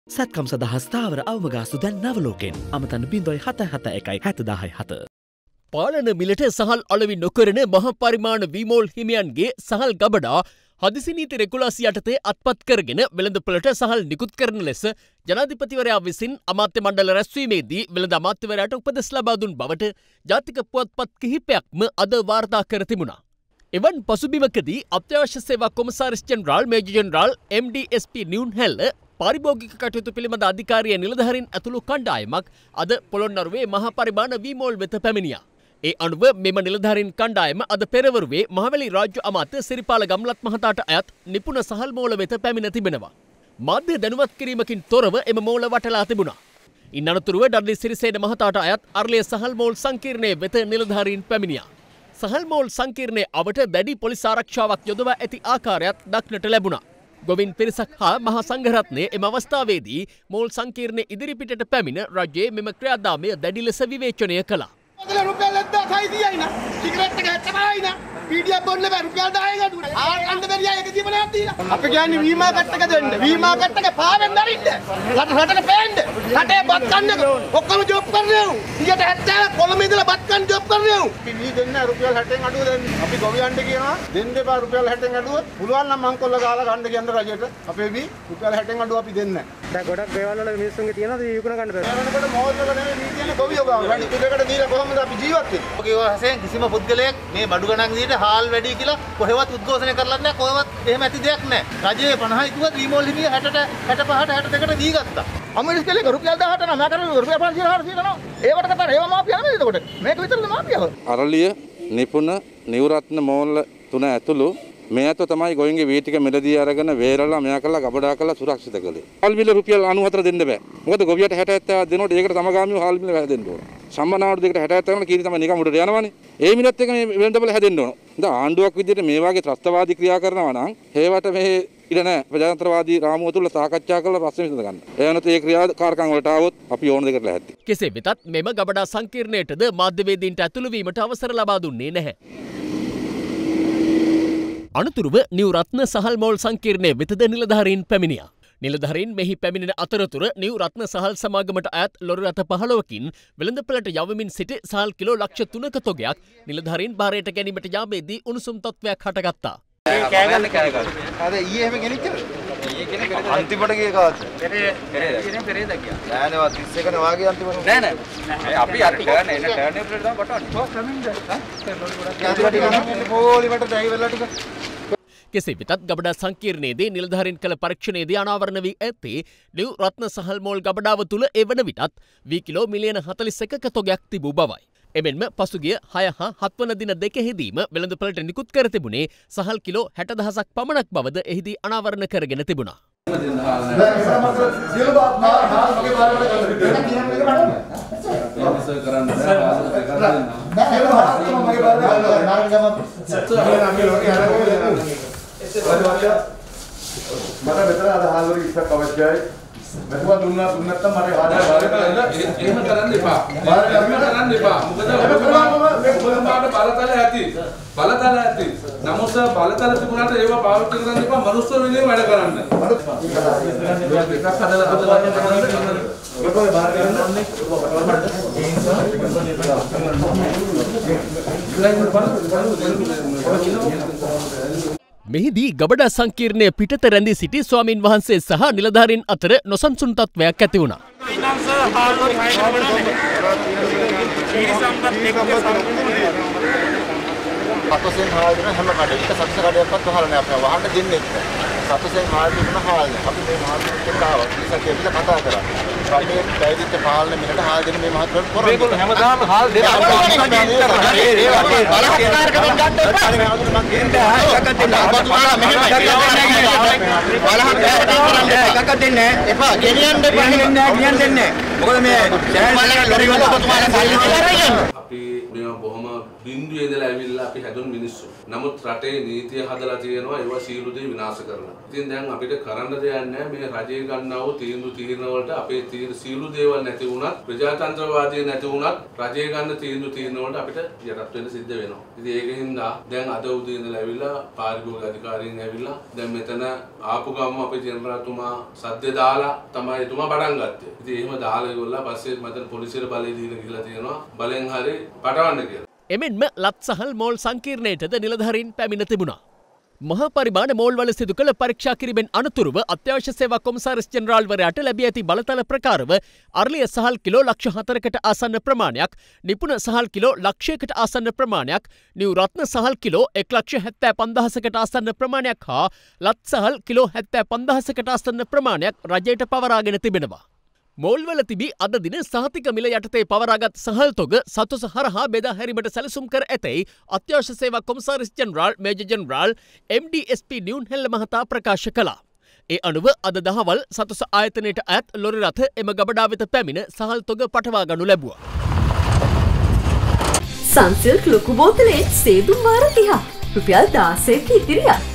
සත්කම් සඳහා ස්ථාවර අවමගාස්තු දැන් නවලෝකෙන් අමතන්න 0.771 පාලන මිලට සහල් අලෙවි නොකරන මහ පරිමාණ වීමෝල් හිමියන්ගේ සහල් ගබඩා හදිසි නීති රෙගුලාසි යටතේ අත්පත් කරගෙන වෙළඳපොළට සහල් නිකුත් කරන ලෙස ජනාධිපතිවරයා විසින් අමාත්‍ය මණ්ඩල රැස්වීමේදී වෙළඳ අමාත්‍යවරයාට උපදෙස් ලබා දුන් බවට ජාතික පුවත්පත් කිහිපයක්ම අද වාර්තා කර තිබුණා. එවන් පසුබිමකදී අත්‍යවශ්‍ය සේවා කොමසාරිස් ජෙනරාල් මේජර් ජෙනරාල් MDSP නිවුන්හැල්ල පාරිභෝගික කටයුතු පිළිබඳ අධිකාරිය නිලධාරීන් ඇතුළු කණ්ඩායමක් අද පොළොන්නරුවේ මහ පරිමාණ වීමෝල් වෙත පැමිණියා. ඒ අනුව මෙම නිලධාරීන් කණ්ඩායම අද පෙරවරුවේ මහවැලි රාජ්‍ය අමාත්‍ය සිරිපාල ගම්ලත් මහතාට අයත් නිපුණ සහල් මෝල වෙත පැමිණ තිබෙනවා. මාධ්‍ය දැනුවත් කිරීමකින් තොරව එම මෝල වටලා තිබුණා. ඉන් අනතුරුව ඩඩ්ලි සිරිසේන මහතාට අයත් අර්ලිය සහල් මෝල් සංකීර්ණය වෙත නිලධාරීන් පැමිණියා. සහල් මෝල් සංකීර්ණයේ අවට දැඩි පොලිස් ආරක්ෂාවක් යොදවා ඇති ආකාරයත් දක්නට ලැබුණා. ගොවින් පිරිසක් හා මහා සංඝරත්නය එම අවස්ථාවේදී මෝල් සංකීර්ණය ඉදිරිපිටට පැමිණ රජයේ මෙම ක්‍රියාදාමය දැඩි ලෙස විවේචනය කළා. रुपया लगता खाई दिया ही ना सिगरेट का चबाई ना पीडीएफ बोलने में रुपया दाएगा तू आज अंदर में ये किसी बना दी अब क्या नहीं बीमा कट के देंगे बीमा कट के फावें दरिंदे लट के पेंड हटे बात करने को ඔක්කොම ජොබ් कर रहे हूं ये हटे කොළඹ ඉඳලා බත් කන්න ජොබ් कर रहे हूं අපි දෙන්න රුපියල් 60න් අඩුව දෙන්න අපි ගොවියන්ට කියනවා දෙන්න එපා රුපියල් 60න් අඩුව පුළුවන් නම් මං කොල්ල ගාලා ගන්න කියන්න රජයට අපේ බී රුපියල් 60න් අඩුව අපි දෙන්නේ නැහැ දැන් ගොඩක් දේවල් වල මිනිස්සුන්ගේ තියෙනවද විකුණ ගන්න බෑ වෙනකොට මොහොත වල නෙමෙයි මේ කියන්නේ ගොවියෝ ගාව වැඩි දෙකට දීලා කොහොමද අපි ජීවත් වෙන්නේ ඔගේ වශයෙන් කිසිම පුද්ගලයෙක් මේ බඩු ගණන් දීලා හාල් වැඩි කියලා කොහෙවත් උද්ඝෝෂණය කරලා නැහැ කොහෙවත් එහෙම ඇති දෙයක් නැහැ රජයේ 50 කිව්වත් වීමෝල් හිමිය 60ට 65ට 62ට දී ගත්තා අමිරිස් කෙලේ රුපියල් 18 නම් මම කරන්නේ රුපියල් 500 400 කරනවා ඒවට කතා ඒව මාපියා නෙමෙයි එතකොට මේක විතරද මාපියාව අරලිය නිපුණ නිවරත්න මෝල්ල තුන ඇතුළු මේ අතෝ තමයි ගෝයින්ගේ වී ටික මෙලදී අරගෙන වේරලා මෙයා කළා ගබඩා කළා සුරක්ෂිත කළේ. හාල් මිල රුපියල් 94 දෙන්න බෑ. මොකද ගොවියට 60 70 දෙනකොට ඒකට තමගාමීව හාල් මිල හැදෙන්න ඕන. සම්මනාවට දෙකට 60 70 කීරි තමයි නිකම් උඩට යනවනේ. ඒ මිලත් එක මේ වෙළඳපොළ හැදෙන්න ඕන. දැන් ආණ්ඩුවක් විදිහට මේ වගේ ත්‍රස්තවාදී ක්‍රියා කරනවා නම් හේවට මේ ඉඩ නැහැ. ප්‍රජාතන්ත්‍රවාදී රාමුව තුල සාකච්ඡා කරලා ප්‍රශ්න විසඳ ගන්න. ඒ වෙනත් ඒ ක්‍රියාකාරකම් වලට આવොත් අපි ඕන දෙකට ලැහැත්ති. කෙසේ වෙතත් මෙම ගබඩා සංකීර්ණයටද මාධ්‍යවේදීන්ට ඇතුළු වීමට අවසර ලබා දුන්නේ නැහැ. අනතුරුව නිව් රත්න සහල් මෝල් සංකීර්ණය වෙතද නිලධාරීන් පැමිණියා. නිලධාරීන් මෙහි පැමිණෙන අතරතුර නිව් රත්න සහල් සමාගමට අයත් ලොරි රථ 15කින් වෙළඳපළට යවමින් සිටි සහල් කිලෝ ලක්ෂ 3ක තොගයක් නිලධාරීන් භාරයට ගැනීමට යාමේදී උණුසුම් තත්ත්වයක් හටගත්තා. අද ඊයේ එහෙම ගෙනිච්චද? ඊයේ කෙනෙක් අන්තිමට ගියේ කාද? පෙරේද ගියා. නෑනේ 31 නේ වාගේ අන්තිමට. නෑ අපි අර ටර්න් එන ටර්න් එකට තමයි කොටවන්නේ. කොහොම කමින්ද? පොලිමට ඩ්‍රයිවර්ලා ටික. කෙසේ වෙතත් ගබඩා සංකීර්ණයේදී නිලධාරීන් කළ පරීක්ෂණයේදී අනාවරණ වී ඇත්තේ නිව් රත්න සහල් මෝල් ගබඩාව තුළ එවන විටත් වී කිලෝ මිලියන 41ක තොගයක් තිබූ බවයි. එමෙන්ම පසුගිය 6 හා 7 වන දින දෙකෙහිදීම වෙළඳපළට නිකුත් කර තිබුණේ සහල් කිලෝ 60,000ක් පමණක් බවද එහිදී අනාවරණ කරගෙන තිබුණා. මට මෙතන අද හාල් වල ඉස්සක් අවශ්‍යයි. මෙතුවා දුන්නා නැත්නම් මට හාල් එහෙම කරන්න එපා. එහෙම කරන්න එපා. මොකද ඔබතුමාට බලතල ඇති. බලතල ඇති. නමුත් බලතල තිබුණාට ඒව පාවිච්චි කරන්න එපා. මනුස්ස වෙනුවෙන් වැඩ කරන්න. එකක් හදලා ඔබතුමා බාර ගන්නන්නේ මෙහිදී ගබඩා සංකීර්ණය පිටත රැඳී සිටි ස්වාමින් වහන්සේ සහ නිලධාරීන් අතර නොසන්සුන් තත්ත්වයක් ඇති වුණා. සතුසෙන් හාල් දෙන හැම කඩේක සතුස කඩයක්වත් වහලා නැහැ අපේ වහන්න දෙන්නේ නැහැ. සතුසෙන් හාල් දෙන හාල් නැහැ. අපි මේ හාල් දෙකට ආවා. ඉතින් කියලා කතා කරා. රටේ පැවිදිච්ච පාලන මිලට හාල් දෙන මේ මහත්වරු කරන්නේ. මේගොල්ලෝ හැමදාම හාල් දෙන අපි මේවා බොහොම බින්දුවේ ඉඳලා ඇවිල්ලා අපි හැදුණු මිනිස්සු. නමුත් රටේ නීතිය හදලා තියෙනවා ඒවා සීළු දේ විනාශ කරලා. ඉතින් දැන් අපිට කරන්න දෙයක් නැහැ මේ රජයේ ගන්නා වූ තීරණ වලට අපේ සීළු දේවල් නැති වුණත් ප්‍රජාතන්ත්‍රවාදී නැති වුණත් රජයේ ගන්න තීරණ වලට අපිට යටත් වෙන්න සිද්ධ වෙනවා. ඉතින් ඒකින්ද දැන් අද උදේ ඉඳලා ඇවිල්ලා පාරිභෝගික අධිකාරීන් ඇවිල්ලා දැන් මෙතන ආපු ගම අපේ ජෙනරාල්තුමා සද්ද දාලා තමයි එතුමා පටන් ගත්තේ. ඉතින් එහෙම දාලා ඉවරලා පස්සේ මතන පොලිසියට බලය දීලා ගිහලා තියෙනවා. බලෙන් හරි පටවන්න කියලා. එමෙන්ම ලත්සහල් මෝල් සංකීර්ණයටද නිලධාරීන් පැමිණ තිබුණා. මහා පරිමාණ මෝල්වල සිදු කළ පරීක්ෂා කිරීමෙන් අනතුරුව අත්‍යවශ්‍ය සේවා කොමසාරිස් ජෙනරාල්වරයාට ලැබී ඇති බලතල ප්‍රකාරව අරලිය සහල් කිලෝ ලක්ෂ 4කට ආසන්න ප්‍රමාණයක්, නිපුණ සහල් කිලෝ ලක්ෂයකට ආසන්න ප්‍රමාණයක්, නිව් රත්න සහල් කිලෝ 1,75,000කට ආසන්න ප්‍රමාණයක් හා ලත් සහල් කිලෝ 75,000කට ආසන්න ප්‍රමාණයක් රජයට පවරාගෙන තිබෙනවා. මෝල්වල තිබී අද දින සහතික මිල යටතේ පවරාගත් සහල් තොග සතුස හරහා බෙදා හැරීමට සැලසුම් කර ඇතැයි අත්‍යවශ්‍ය සේවා කොමසාරිස් ජෙනරාල් මේජර් ජෙනරාල් MD-SP නිවුන්හෙල්ල මහතා ප්‍රකාශ කළා. ඒ අනුව අද දහවල් සතුස ආයතනයට අයත් ලොරි රථ එම ගබඩා වෙත පැමිණ සහල් තොග පටවා ගනු ලැබුවා. සන්සිල්ක් ලොකු බෝතලේ සේදුම් වාර 30 රුපියල් 16ක ඉතිරියක්.